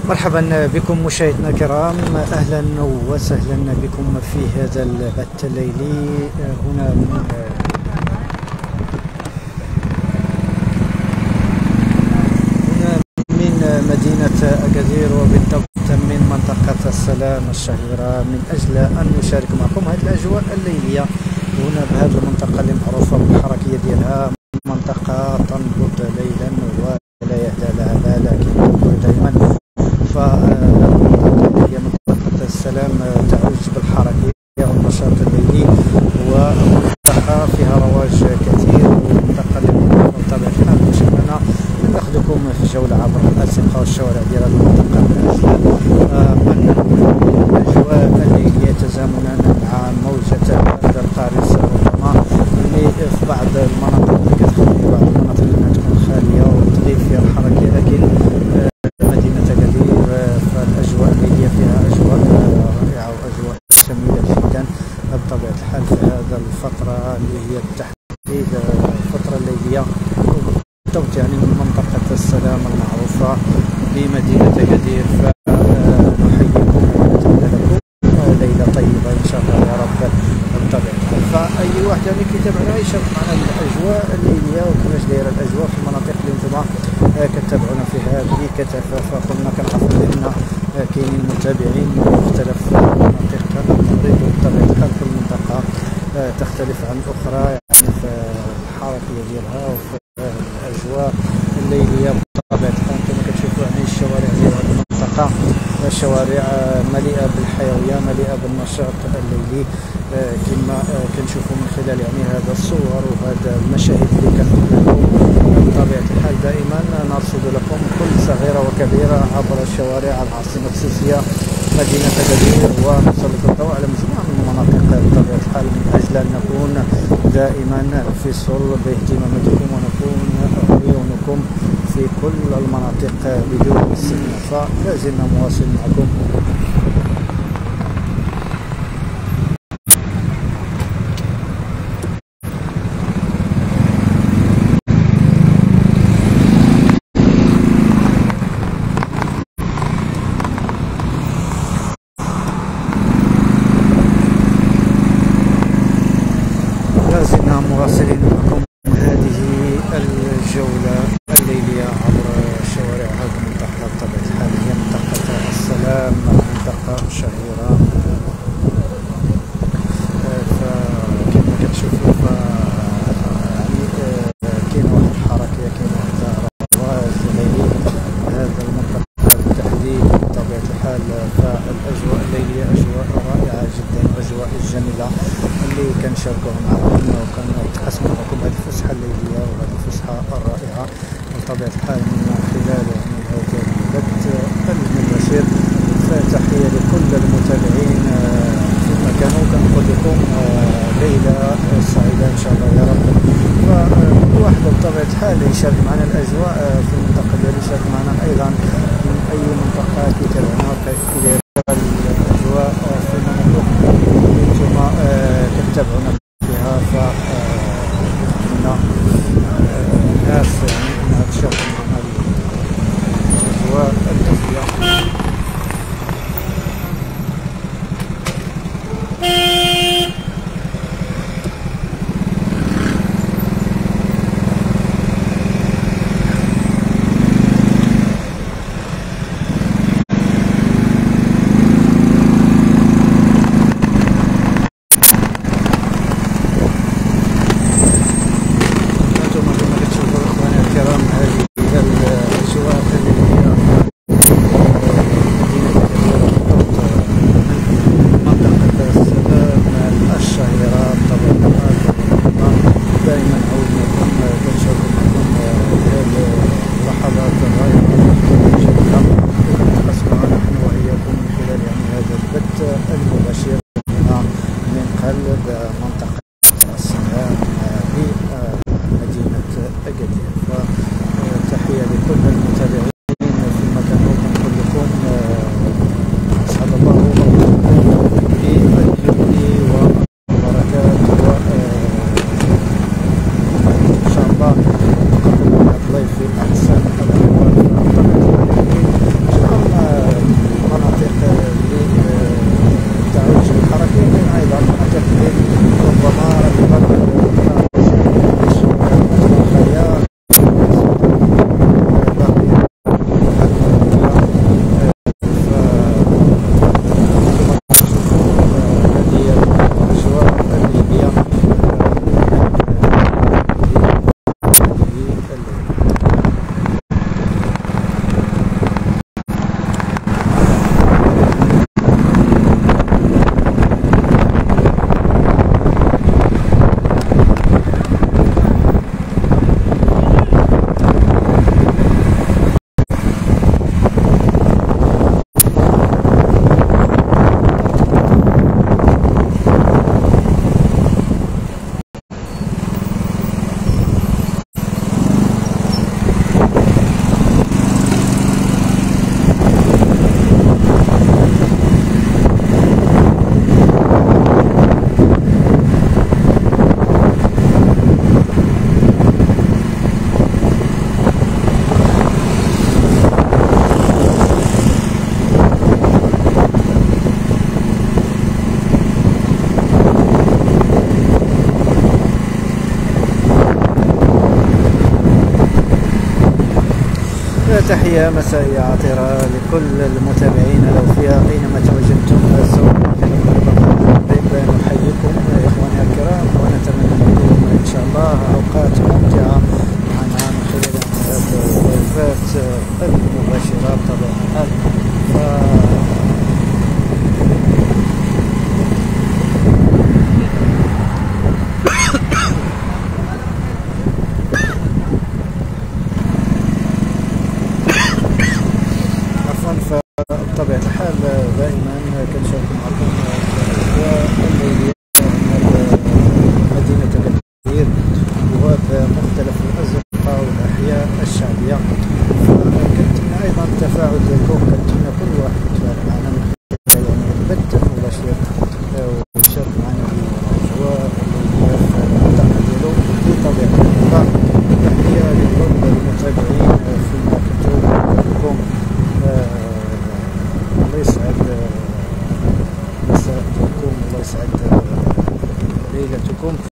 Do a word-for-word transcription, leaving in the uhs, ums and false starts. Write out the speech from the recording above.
مرحبا بكم مشاهدينا الكرام، اهلا وسهلا بكم في هذا البث الليلي هنا من هنا من مدينة أكادير، وبالضبط من منطقة السلام الشهيرة، من أجل أن نشارك معكم هذه الأجواء الليلية هنا بهذه المنطقة اللي معروفة بالحركية ديالها، منطقة تنبض ليلا ولا يهدى لها بال، لكن دائما فمنطقة هي منطقة السلام تعج بالحركية والنشاط الليلي، ومنطقة فيها رواج كثير، ومنطقة بالطبع حنا بنتمنى ناخذكم في جولة عبر الأزقة والشوارع ديال هذه المنطقة من الأجواء الليلية تزامنا مع موجة هذا القارص ربما اللي في بعض المناطق اللي كتخلي بعض المناطق اللي تكون خالية وتغيب فيها الحركة، لكن مدينة أكادير فالأجواء الليلية فيها أجواء رائعة وأجواء جميلة جدا بطبيعة الحال في هذا الفترة اللي هي بالتحديد الفترة الليلية، بالضبط يعني من منطقة السلام المعروفة بمدينة أكادير. فنحييكم ونتمنى لكم ليلة طيبة إن شاء الله يا رب بطبيعة الحال. فأي واحد يعني كيتابعنا يشارك معنا الأجواء الليلية وكيفاش دايرة الأجواء في المناطق اللي انتم كتابعونا في هذه كثافة. فقلنا كنعرفوا بأن كاينين متابعين من مختلف مناطق المغرب، وبطبيعة الحال كل منطقة تختلف عن الأخرى يعني في الحركية ديالها وفي الأجواء الليلية بطبيعة الحال. كما كتشوفوا يعني الشوارع ديال هذه المنطقة شوارع مليئة بالحيوية، مليئة بالنشاط الليلي، كما كنشوفوا من خلال يعني هذا الصور وهذا المشاهد اللي كنقول لكم. بطبيعة الحال دائما نرصد لكم كل صغيرة وكبيرة عبر شوارع العاصمة السياسية مدينة أكادير، ونسلط الضوء على مجموعة من المناطق بطبيعة الحال من أجل أن نكون دائما في صلب اهتماماتكم ونكون عيونكم في كل المناطق بدون استثناء. فلا زلنا مواصل معكم. لازلنا مواصلين معكم هذه الجولة الليلية عبر شوارع هذه المنطقة بطبيعة الحال، هي منطقة السلام، منطقة شهيرة. فكما كتشوفوا ف يعني كاين واحد الحركة، كاين واحد الرواج ليلي هذا المنطقة بالتحديد بطبيعة الحال. فالأجواء الليلية أجواء رائعة جدا، أجواء جميلة اللي كنشاركوها معكم وكنقسموا معكم هذه الفسحة الليلية وهذه الفسحة الرائعة بطبيعة الحال من خلال يعني هذا البث المباشر. فتحية لكل المتابعين في المكان، وكنقول لكم ليلة سعيدة إن شاء الله يا رب. فكل واحد بطبيعة الحال يشارك معنا الأجواء في المنطقة ديالو، يشارك معنا أيضا من أي منطقة كيتابعنا كيداير الأجواء في المناطق اللي نتوما كتابعونا فيها. فنتمنى الناس يعني أنها تشارك معنا الأجواء الليلية. وتحية مسائية عطرة لكل المتابعين لو فيها أينما تواجدتم سواء نحييكم إخواني الكرام، ونتمنى لكم إن شاء الله أوقات ممتعة معنا من خلال هذه اللايفات المباشرة بطبيعة الحال. بطبيعة الحال دائما كنشارك معكم الأجواء الليلية من مدينة أكادير وبمختلف الأزقة والأحياء الشعبية. فكنتمنى أيضا التفاعل ديالكم، كنتمنى كل واحد يتفاعل معنا من خلال يعني البث المباشر ويشارك معنا الأجواء الليلية في المنطقة ديالو بطبيعة الحال. تحية لكل المتابعين فيما كنتم لكم. الله يسعد مساءكم، الله يسعد ليلتكم.